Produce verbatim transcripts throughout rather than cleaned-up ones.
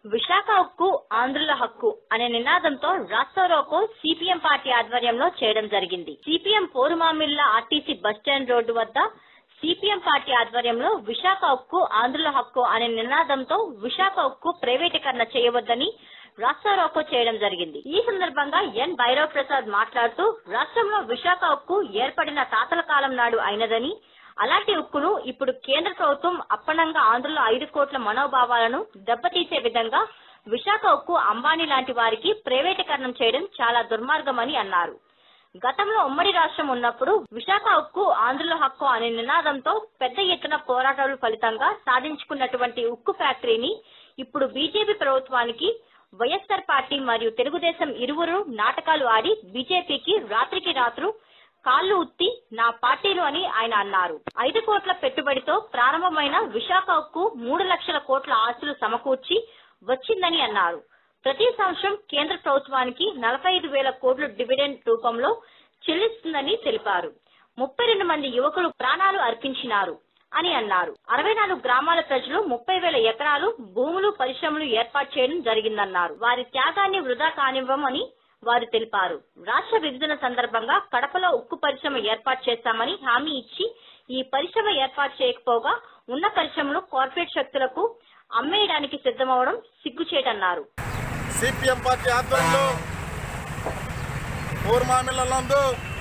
విశాఖ ఉక్కు ఆంధ్రుల హక్కు అనే నినాదంతో రాస్తారోకో సిపిఎం పార్టీ ఆధ్వర్యంలో చేయడం జరిగింది. CPM Porumamilla RTC bus stand road వద్ద సిపిఎం పార్టీ ఆధ్వర్యంలో విశాఖ ఉక్కు ఆంధ్రుల హక్కు అనే నినాదంతో విశాఖ ఉక్కు ప్రైవేటీకరణ చేయవద్దని రాస్తారోకో చేయడం జరిగింది. ఈ సందర్భంగా ఎన్ భైరవ్ ప్రసాద్ మాట్లాడుతూ రాష్ట్రంలో విశాఖ ఉక్కు ఏర్పడిన తాతల కాలం నాడు అయినదని, అలాంటి ఉక్కును ఇప్పుడు కేంద్ర ప్రభుత్వం అప్పనంగా ఆంధ్రుల ఐదు కోట్ల మనోభావాలను దెబ్బతీసే విధంగా విశాఖ ఉక్కు అంబానీ లాంటి వారికి ప్రైవేటీకరణం చేయడం చాలా దుర్మార్గమని అన్నారు. గతంలో ఉమ్మడి రాష్ట్రం ఉన్నప్పుడు విశాఖ ఉక్కు ఆంధ్రుల హక్కు అనే నినాదంతో పెద్ద ఎత్తున పోరాటాల ఫలితంగా సాధించుకున్నటువంటి ఉక్కు ఫ్యాక్టరీని ఇప్పుడు బీజేపీ ప్రభుత్వానికి వైఎస్ఆర్ పార్టీ మరియు తెలుగుదేశం ఇరువురు నాటకాలు ఆడి బీజేపీకి రాత్రికి రాత్రు కాళ్లు ఉత్తి నా పార్టీలు అని ఆయన అన్నారు. ఐదు కోట్ల పెట్టుబడితో ప్రారంభమైన విశాఖ ఉక్కు మూడు లక్షల కోట్ల ఆస్తులు సమకూర్చి వచ్చిందని అన్నారు. ప్రతి సంవత్సరం కేంద్ర ప్రభుత్వానికి నలభై ఐదు వేల కోట్ల డివిడెండ్ రూపంలో చెల్లిస్తుందని తెలిపారు. ముప్పై రెండు మంది యువకులు ప్రాణాలు అర్పించినారు అని అన్నారు. అరవై నాలుగు గ్రామాల ప్రజలు ముప్పై వేల ఎకరాలు భూములు పరిశ్రమలు ఏర్పాటు చేయడం జరిగిందన్నారు. వారి త్యాగాన్ని వృధా కానివ్వమని వారు తెలిపారు. రాష్ట్ర విభజన సందర్భంగా కడపలో ఉక్కు పరిశ్రమ ఏర్పాటు చేస్తామని హామీ ఇచ్చి ఈ పరిశ్రమ ఏర్పాటు చేయకపోగా ఉన్న పరిశ్రమను కార్పొరేట్ శక్తులకు అమ్మేయడానికి సిద్ధమవడం సిగ్గుచేటన్నారు. సిపిఎం పార్టీ ఆధ్వర్యంలో పూర్మామిల్లందు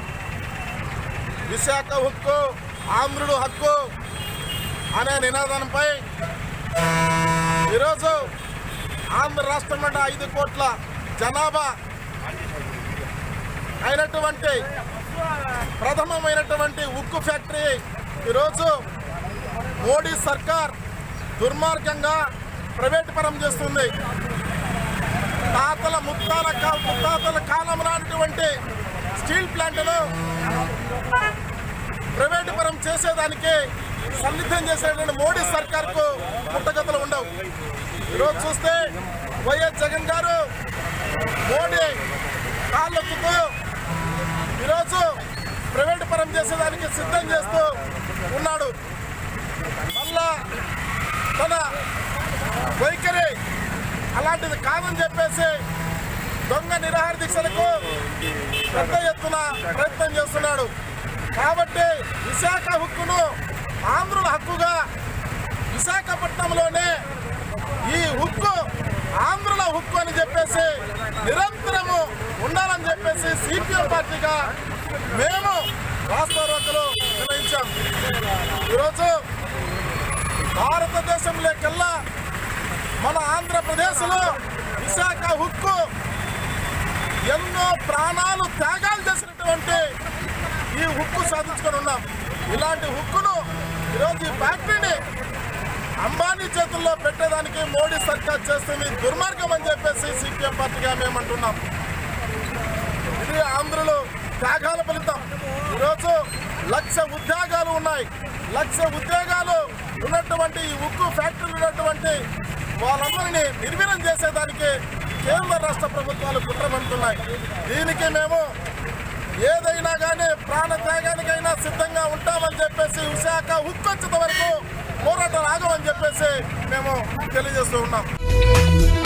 విశాఖ ఉక్కు ఆంధ్రుడు హక్కు అనే నినాదంపై ఈరోజు ఆంధ్ర రాష్ట్రం అంటే ఐదు కోట్ల జనాభా అయినటువంటి ప్రథమమైనటువంటి ఉక్కు ఫ్యాక్టరీ ఈరోజు మోడీ సర్కార్ దుర్మార్గంగా ప్రైవేట్ పరం చేస్తుంది. తాతల ముత్తాల ముత్తాతల కాలం నాటిటువంటి స్టీల్ ప్లాంట్ను ప్రైవేట్ పరం చేసేదానికి సన్నిధం చేసేటువంటి మోడీ సర్కార్కు పుట్టగతులు ఉండవు. ఈరోజు చూస్తే వైఎస్ జగన్ గారు మోడీ కాళ్ళొత్తుతూ ఈరోజు ప్రైవేట్ పరం చేసేదానికి సిద్ధం చేస్తూ ఉన్నాడు. మళ్ళా తన వైఖరి అలాంటిది కాదని చెప్పేసి దొంగ నిరాహార దీక్షలకు పెద్ద ఎత్తున ప్రయత్నం చేస్తున్నాడు. కాబట్టి విశాఖ హక్కును ఆంధ్రుల హక్కుగా విశాఖపట్నంలోనే ఈ హక్కు ఆంధ్రుల హక్కు అని చెప్పేసి నిరంతరము ఉండాలని చెప్పేసి సిపిఎం పార్టీగా మేము రాస్తారోకలు నిర్ణయించాం. ఈరోజు భారతదేశంలోకెల్లా మన ఆంధ్రప్రదేశ్లో విశాఖ హక్కు ఎన్నో ప్రాణాలు త్యాగాలు చేసినటువంటి ఈ హక్కు సాధించుకొని ఉన్నాం. ఇలాంటి హక్కును ఈరోజు ఈ ఫ్యాక్టరీని అంబానీ చేతుల్లో పెట్టేదానికి మోడీ సర్కార్ చేస్తుంది దుర్మార్గం అని చెప్పేసి సిపిఎం పార్టీగా మేము అంటున్నాం. ఇది ఆంధ్రులు త్యాగాల ఫలితం. ఈరోజు లక్ష ఉద్యోగాలు ఉన్నాయి. లక్ష ఉద్యోగాలు ఉన్నటువంటి ఈ ఉక్కు ఫ్యాక్టరీలు ఉన్నటువంటి వాళ్ళందరినీ నిర్వీర్యం చేసేదానికి కేంద్ర రాష్ట్ర ప్రభుత్వాలు కుట్రమంటున్నాయి. దీనికి మేము ఏదైనా కానీ ప్రాణ త్యాగానికైనా సిద్ధంగా ఉంటామని చెప్పేసి విశాఖ ఉక్కు వచ్చేంత వరకు పోరాటం ఆగమని చెప్పేసి మేము తెలియజేస్తూ ఉన్నాం.